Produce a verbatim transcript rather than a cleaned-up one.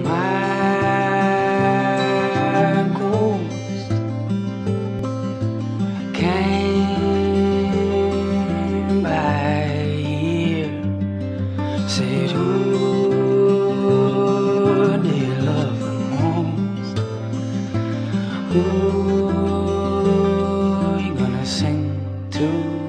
My ghost came by here, said, who do you love the most? Who you gonna sing to?